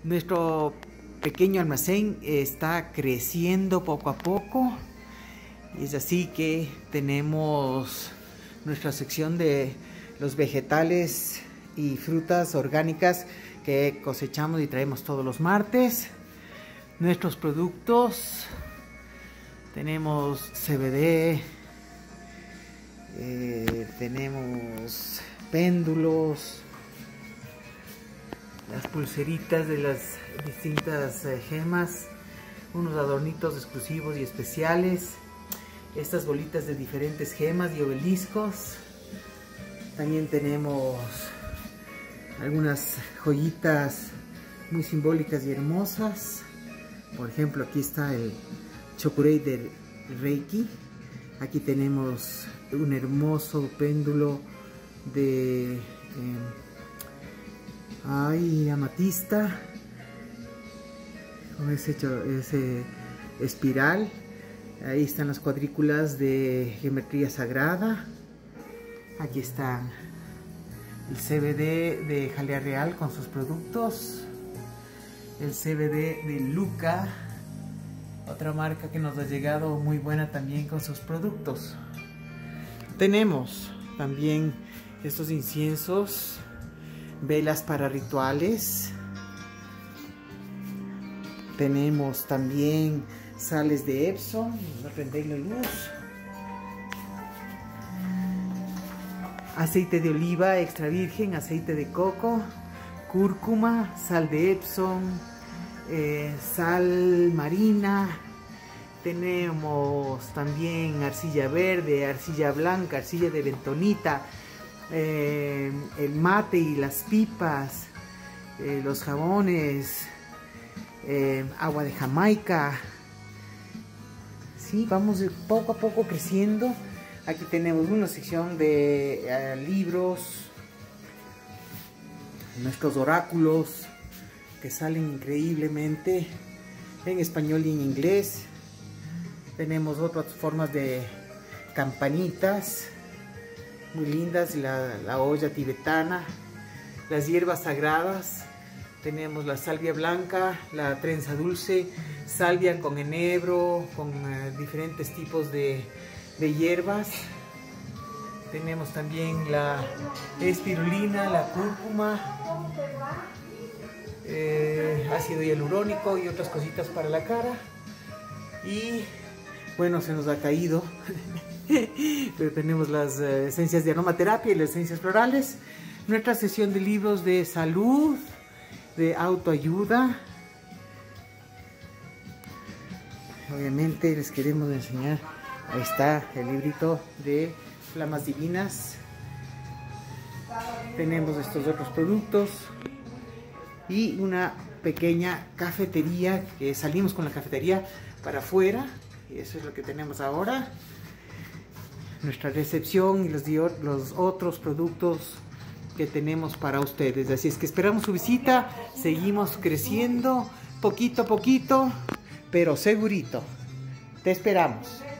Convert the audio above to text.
Nuestro pequeño almacén está creciendo poco a poco. Es así que tenemos nuestra sección de los vegetales y frutas orgánicas que cosechamos y traemos todos los martes. Nuestros productos, tenemos CBD, tenemos péndulos, las pulseritas de las distintas gemas, unos adornitos exclusivos y especiales, estas bolitas de diferentes gemas y obeliscos. También tenemos algunas joyitas muy simbólicas y hermosas. Por ejemplo, aquí está el chokurei del Reiki. Aquí tenemos un hermoso péndulo de amatista con ese espiral. Ahí están las cuadrículas de geometría sagrada. Aquí está el CBD de Jalea Real con sus productos, el CBD de Luca, otra marca que nos ha llegado muy buena también con sus productos. Tenemos también estos inciensos, velas para rituales. Tenemos también sales de Epsom, vamos a prender la luz. Aceite de oliva extra virgen, aceite de coco, cúrcuma, sal de Epsom, sal marina. Tenemos también arcilla verde, arcilla blanca, arcilla de bentonita, el mate y las pipas, los jabones, agua de Jamaica. Sí, vamos poco a poco creciendo. Aquí tenemos una sección de libros, nuestros oráculos que salen increíblemente en español y en inglés. Tenemos otras formas de campanitas muy lindas, la olla tibetana, las hierbas sagradas. Tenemos la salvia blanca, la trenza dulce, salvia con enebro, con diferentes tipos de hierbas. Tenemos también la espirulina, la cúrcuma, ácido hialurónico y otras cositas para la cara. Y bueno, se nos ha caído, pero tenemos las esencias de aromaterapia y las esencias florales. Nuestra sesión de libros de salud, de autoayuda. Obviamente les queremos enseñar. Ahí está el librito de Flamas Divinas. Tenemos estos otros productos y una pequeña cafetería, que salimos con la cafetería para afuera, y eso es lo que tenemos ahora. Nuestra recepción y los otros productos que tenemos para ustedes. Así es que esperamos su visita. Seguimos creciendo poquito a poquito, pero segurito. Te esperamos.